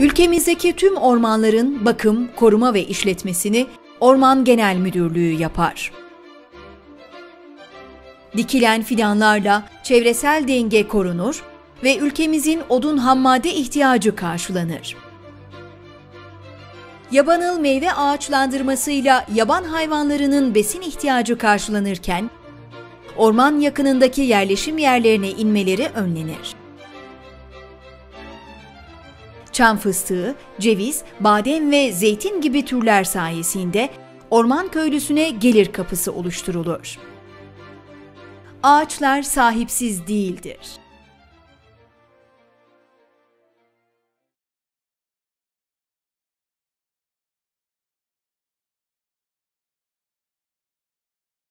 Ülkemizdeki tüm ormanların bakım, koruma ve işletmesini Orman Genel Müdürlüğü yapar. Dikilen fidanlarla çevresel denge korunur ve ülkemizin odun hammadde ihtiyacı karşılanır. Yabanıl meyve ağaçlandırmasıyla yaban hayvanlarının besin ihtiyacı karşılanırken, orman yakınındaki yerleşim yerlerine inmeleri önlenir. Çam fıstığı, ceviz, badem ve zeytin gibi türler sayesinde orman köylüsüne gelir kapısı oluşturulur. Ağaçlar sahipsiz değildir.